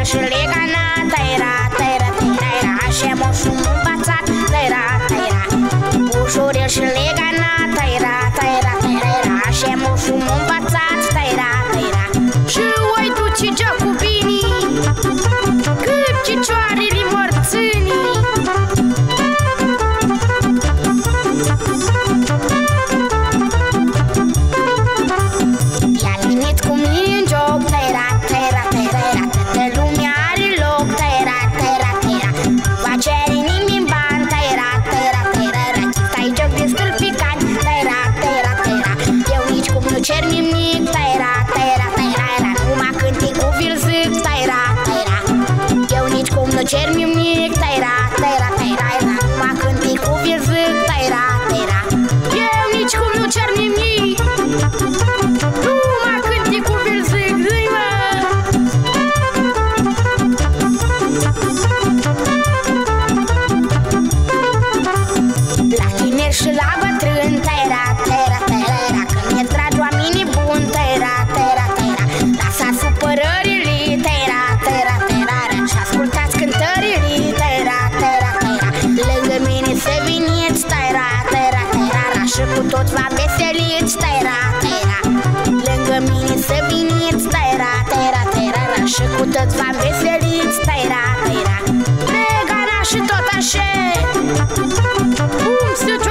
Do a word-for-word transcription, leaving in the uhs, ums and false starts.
și legana, tăira, tăira, tăira, așa moșul învățat, tăira, tăira. Ușurel și legana, tăira, tăira, tăira, așa moșul învățat, tăira, tăira. Și oi duce giacubinii, cât cicioarele morțânii. I-a venit cu mine în joc, tăira, tăira, tăira, toată lumea are loc, tăira, tăira, tăira. Va cere nimeni bani, tăira, tăira, tăira. Stai joc de stâlpican, tăira, tăira, tăira. Eu nici cum nu cer nimic, tăira, tăira, tăira. Numai cânticul vi-l zic, tăira, tăira. Eu nici cum nu cer nimic, tăira, tăira, tăira. Numai cânticul vi-l zic, tăira, tăira. Eu nici cum nu cer nimic. Numai cânticul vi-l zic, zi mă. La tineri și la bătrân, tăira, tăira, tăira. Când e dragi oamenii buni, tăira, tăira, tăira. Lăsați supărările, tăira, tăira, tăira. Și ascultați cântările, tăira, tăira, tăira. Lângă mine să veniți, tăira, tăira, tăira. Și cu toți vă veseliți, tăira, tăira. Lângă mine să veniți, tăira, tăira, tăira. Și cu toți vă veseliți, tăira, tăira. Legana și tot așa. Cum să